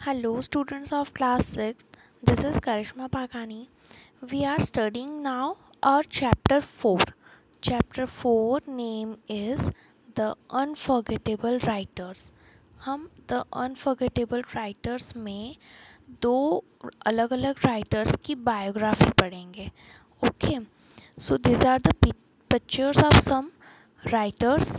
Hello, students of class 6. This is Karishma Pakani. We are studying now our chapter 4. Chapter 4 name is The Unforgettable Writers. हम The Unforgettable Writers में दो अलग अलग writers की biography पढ़ेंगे. Okay, so these are the pictures of some writers.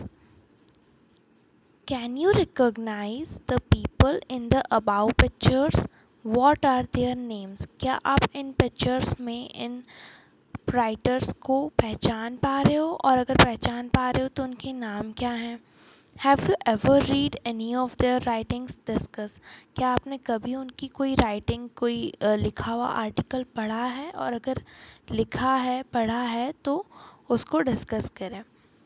Can you recognize the people in the above pictures? What are their names? क्या आप इन pictures में इन writers को पहचान पा रहे हो, और अगर पहचान पा रहे हो तो उनके नाम क्या हैं? Have you ever read any of their writings? Discuss. क्या आपने कभी उनकी कोई writing, कोई लिखा हुआ आर्टिकल पढ़ा है, और अगर लिखा है, पढ़ा है तो उसको डिस्कस करें.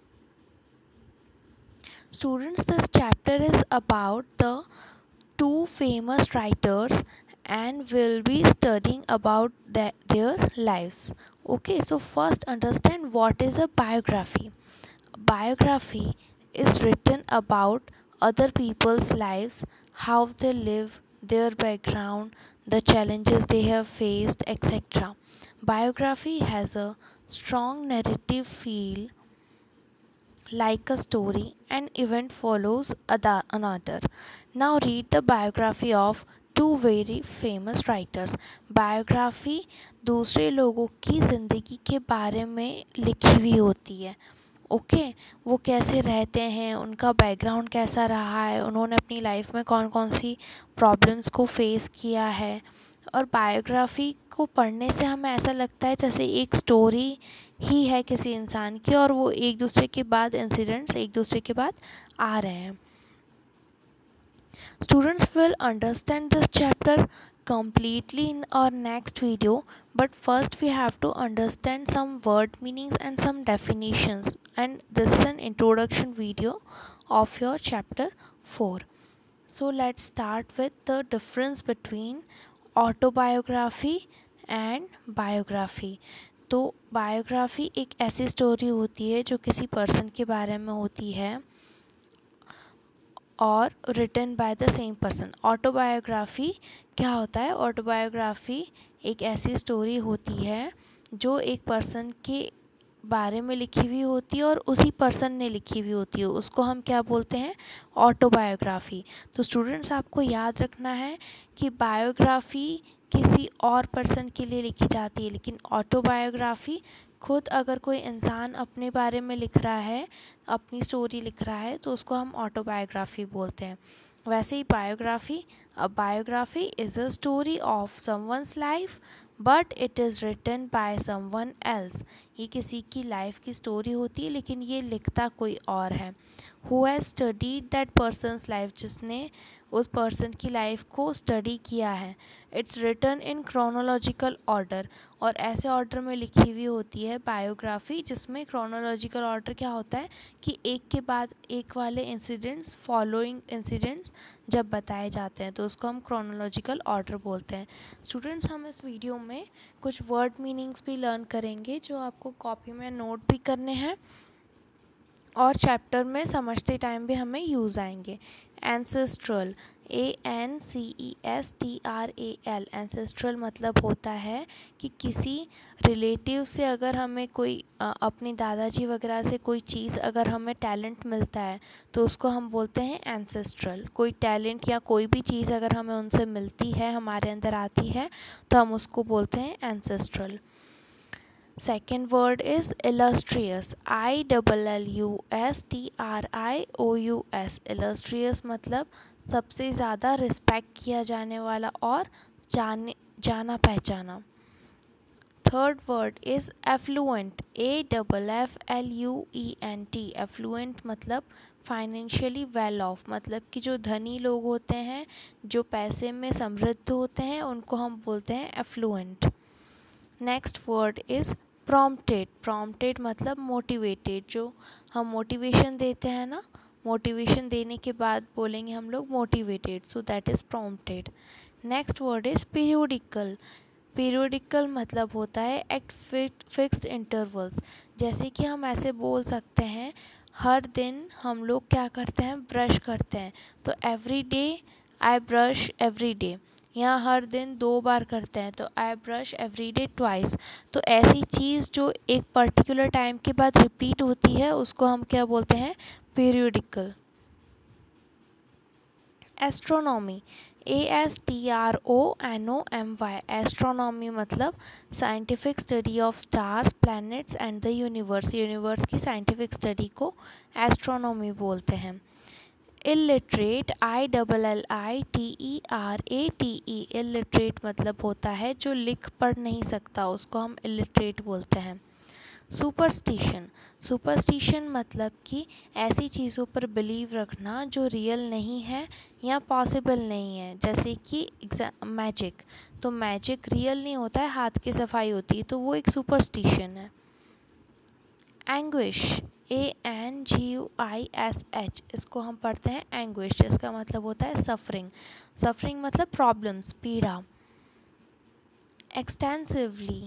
Students, this chapter is about the two famous writers and will be studying about their lives. Okay, so first understand what is a biography. Biography is written about other people's lives, how they live, their background, the challenges they have faced, etc. Biography has a strong narrative feel, like a story, an event follows another. Now read the biography of two very famous writers. Biography दूसरे लोगों की ज़िंदगी के बारे में लिखी हुई होती है. ओके, वो कैसे रहते हैं, उनका बैकग्राउंड कैसा रहा है, उन्होंने अपनी लाइफ में कौन कौन सी प्रॉब्लम्स को फेस किया है. और बायोग्राफी को पढ़ने से हमें ऐसा लगता है जैसे एक स्टोरी ही है किसी इंसान की, और वो एक दूसरे के बाद इंसिडेंट्स एक दूसरे के बाद आ रहे हैं. Students will understand this chapter completely in our next video, but first we have to understand some word meanings and some definitions, and this is an introduction video of your chapter 4. So let's start with the difference between autobiography and biography. तो biography एक ऐसी story होती है जो किसी person के बारे में होती है और written by the same person. Autobiography क्या होता है? ऑटोबायोग्राफी एक ऐसी स्टोरी होती है जो एक पर्सन के बारे में लिखी हुई होती है और उसी पर्सन ने लिखी हुई होती है, उसको हम क्या बोलते हैं? ऑटोबायोग्राफी. तो स्टूडेंट्स, आपको याद रखना है कि बायोग्राफी किसी और पर्सन के लिए लिखी जाती है, लेकिन ऑटोबायोग्राफी खुद अगर कोई इंसान अपने बारे में लिख रहा है, अपनी स्टोरी लिख रहा है, तो उसको हम ऑटोबायोग्राफी बोलते हैं. वैसे ही biography is a story of someone's life but it is written by someone else. ये किसी की लाइफ की स्टोरी होती है, लेकिन ये लिखता कोई और है. Who has studied that person's life, जिसने उस पर्सन की लाइफ को स्टडी किया है. It's written in chronological order, और ऐसे ऑर्डर में लिखी हुई होती है बायोग्राफी, जिसमें क्रोनोलॉजिकल ऑर्डर क्या होता है कि एक के बाद एक वाले इंसिडेंट्स, फॉलोइंग इंसिडेंट्स जब बताए जाते हैं तो उसको हम क्रोनोलॉजिकल ऑर्डर बोलते हैं. स्टूडेंट्स, हम इस वीडियो में कुछ वर्ड मीनिंग्स भी लर्न करेंगे जो आपको कॉपी में नोट भी करने हैं और चैप्टर में समझते टाइम भी हमें यूज़ आएंगे. Ancestral, ANCESTRAL. एंसेस्ट्रल मतलब होता है कि किसी रिलेटिव से अगर हमें कोई अपने दादाजी वगैरह से कोई चीज़ अगर हमें टैलेंट मिलता है तो उसको हम बोलते हैं एंसेस्ट्रल. कोई टैलेंट या कोई भी चीज़ अगर हमें उनसे मिलती है, हमारे अंदर आती है, तो हम उसको बोलते हैं ancestral. Second word is illustrious. ILLUSTRIOUS. illustrious मतलब सबसे ज़्यादा रिस्पेक्ट किया जाने वाला और जाना पहचाना. Third word is affluent. AFFLUENT. Affluent मतलब फाइनेंशियली वेल ऑफ, मतलब कि जो धनी लोग होते हैं, जो पैसे में समृद्ध होते हैं, उनको हम बोलते हैं affluent. Next word is prompted. Prompted मतलब मोटिवेटेड. जो हम मोटिवेशन देते हैं ना, मोटिवेशन देने के बाद बोलेंगे हम लोग motivated, so that is prompted. Next word is periodical. Periodical मतलब होता है एट फिक्स्ड इंटरवल्स. जैसे कि हम ऐसे बोल सकते हैं, हर दिन हम लोग क्या करते हैं? ब्रश करते हैं. तो every day I brush every day, यहाँ हर दिन 2 बार करते हैं तो I brush every day twice. तो ऐसी चीज़ जो एक पर्टिकुलर टाइम के बाद रिपीट होती है उसको हम क्या बोलते हैं, पीरियोडिकल। एस्ट्रोनॉमी, ASTRONOMY, एस्ट्रोनॉमी मतलब scientific study of stars, planets and the universe, universe की साइंटिफिक स्टडी को एस्ट्रोनॉमी बोलते हैं। इलिटरेट, ILLITERATE, इलिटरेट मतलब होता है जो लिख पढ़ नहीं सकता, उसको हम इलिटरेट बोलते हैं। सुपरस्टिशन, सुपरस्टिशन मतलब कि ऐसी चीज़ों पर बिलीव रखना जो रियल नहीं है या पॉसिबल नहीं है, जैसे कि मैजिक, तो मैजिक रियल नहीं होता है, हाथ की सफाई होती है, तो वो एक सुपरस्टिशन है। एंग्विश, ANGUISH, इसको हम पढ़ते हैं एंग्विश, इसका मतलब होता है सफरिंग, सफरिंग मतलब प्रॉब्लम्स, पीड़ा। एक्सटेंसिवली,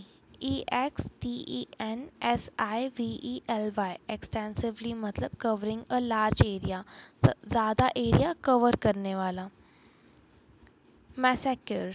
EXTENSIVELY, एक्सटेंसिवली मतलब कवरिंग अ लार्ज एरिया, ज़्यादा एरिया कवर करने वाला। मैसेक्योर,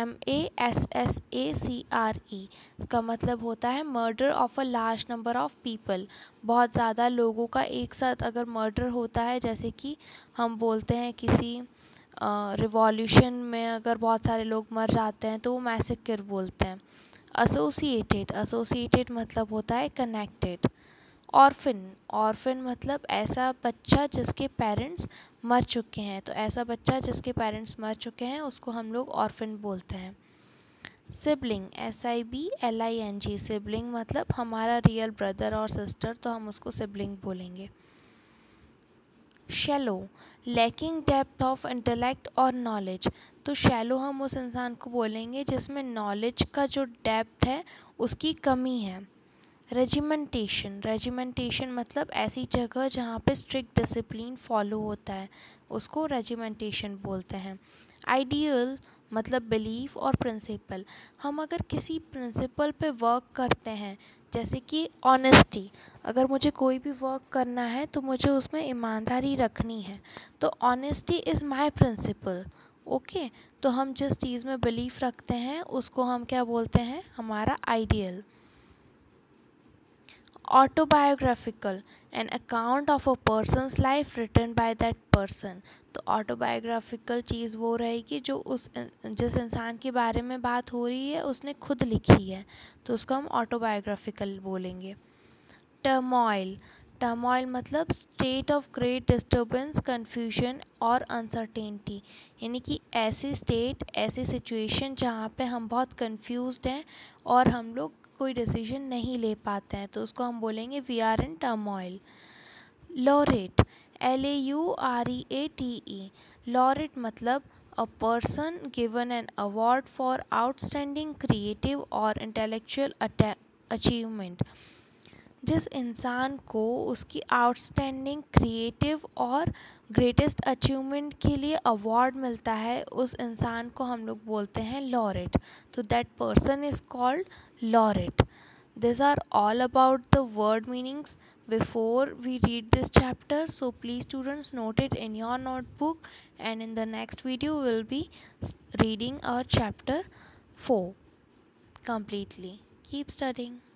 MASSACRE, इसका मतलब होता है murder of a large number of people, बहुत ज़्यादा लोगों का एक साथ अगर मर्डर होता है, जैसे कि हम बोलते हैं किसी रिवॉल्यूशन में अगर बहुत सारे लोग मर जाते हैं तो वो मैसेक्योर बोलते हैं। एसोसिएटेड, एसोसिएटेड मतलब होता है कनेक्टेड। ऑर्फिन, ऑर्फिन मतलब ऐसा बच्चा जिसके पेरेंट्स मर चुके हैं, तो ऐसा बच्चा जिसके पेरेंट्स मर चुके हैं उसको हम लोग ऑर्फिन बोलते हैं। सिबलिंग, SIBLING, सिबलिंग मतलब हमारा रियल ब्रदर और सिस्टर, तो हम उसको सिबलिंग बोलेंगे। Shallow, lacking depth of intellect और नॉलेज, तो शैलो हम उस इंसान को बोलेंगे जिसमें नॉलेज का जो डेप्थ है उसकी कमी है। रेजिमेंटेशन, रेजिमेंटेशन मतलब ऐसी जगह जहाँ पे स्ट्रिक्ट डिसिप्लिन फॉलो होता है, उसको रेजिमेंटेशन बोलते हैं। आइडियल मतलब बिलीफ और प्रिंसिपल, हम अगर किसी प्रिंसिपल पे वर्क करते हैं, जैसे कि ऑनेस्टी, अगर मुझे कोई भी वर्क करना है तो मुझे उसमें ईमानदारी रखनी है, तो honesty is my principle. Okay, तो हम जिस चीज़ में बिलीफ रखते हैं उसको हम क्या बोलते हैं, हमारा ideal. Autobiographical, an account of a person's life written by that person, तो ऑटोबायोग्राफिकल चीज़ वो रहेगी जो जिस इंसान के बारे में बात हो रही है उसने खुद लिखी है, तो उसको हम ऑटोबायोग्राफिकल बोलेंगे। टर्मोइल, टर्मोइल मतलब state of great disturbance, confusion और अनसर्टेनिटी, यानी कि ऐसी स्टेट, ऐसी सिचुएशन जहाँ पे हम बहुत कंफ्यूज्ड हैं और हम लोग कोई डिसीजन नहीं ले पाते हैं, तो उसको हम बोलेंगे we are in turmoil. Laureate, LAUREATE, laureate मतलब a person given an award for outstanding creative और इंटेलेक्चुअल अचीवमेंट, जिस इंसान को उसकी आउटस्टैंडिंग क्रिएटिव और ग्रेटेस्ट अचीवमेंट के लिए अवार्ड मिलता है, उस इंसान को हम लोग बोलते हैं लॉरेट, तो that person is called laureate. These are all about the word meanings before we read this chapter, so please students note it in your notebook, and in the next video we will be reading our chapter 4 completely. Keep studying.